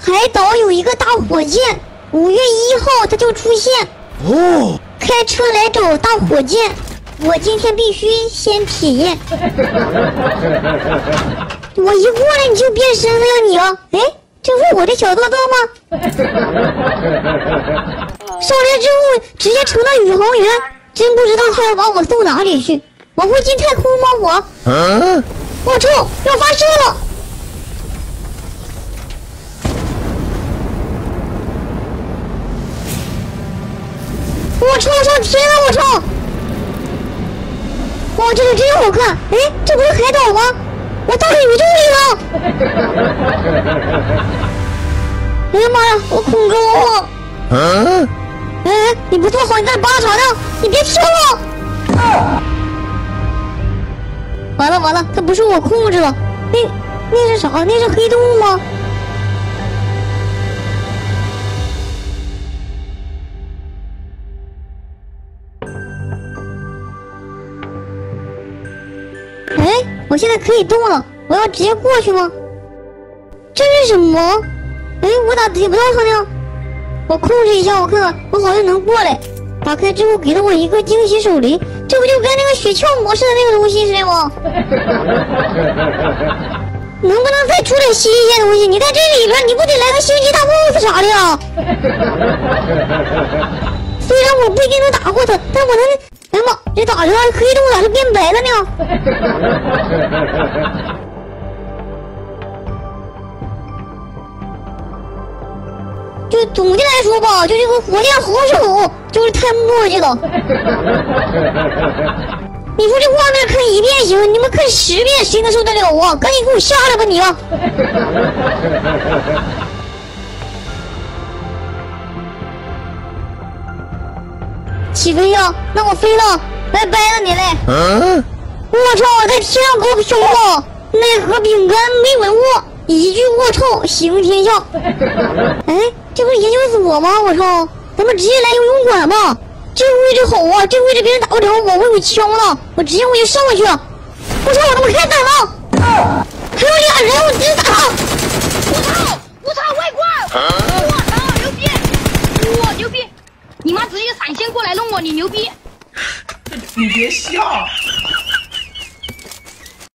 海岛有一个大火箭，5月1号它就出现。 哦， 开车来找大火箭，我今天必须先体验。我一过来你就变身了呀你啊！哎，这不是我的小豆豆吗？上来之后直接成了宇航员，真不知道他要把我送哪里去。我会进太空吗我？我操，要发射了！我操，上天了！我操！哇，这个真好看！哎，这不是海岛吗？我到了宇宙里了！哎呀妈呀，我恐高啊！哎，你不坐好，你在扒啥呢？你别跳了！完了完了，它不是我控制了，那是啥？那是黑洞吗？哎，我现在可以动了，我要直接过去吗？这是什么？哎，我咋点不到它呢？我控制一下，我看看，我好像能过来。打开之后给了我一个惊喜手雷，这不就跟那个雪橇模式的那个东西似的吗？能不能再出点新鲜东西？你在这里边，你不得来个星际大 BOSS 啥的呀？虽然我不一定能打过他，但我能。哎呀妈，这咋的了？黑洞咋是变白了呢？就总的来说吧，就这个火箭好手就是太墨迹了。你说这画面看1遍行，你们看10遍谁能受得了啊？赶紧给我下来吧你啊！起飞呀！那我飞了，拜拜了你嘞！我操，我在天上高飘啊！奈何饼干没吻我，一句我操行天下。哎，这不是研究所吗？我操，咱们直接来游泳馆吧。这位置好啊，这位置别人打不着我，我有枪了，我直接我就上去了。我操，我他妈开打了！还有俩人，我直接打他！ 我操，外挂！我操，牛逼！我牛逼！你妈直接闪现过来弄我，你牛逼！ 你别笑。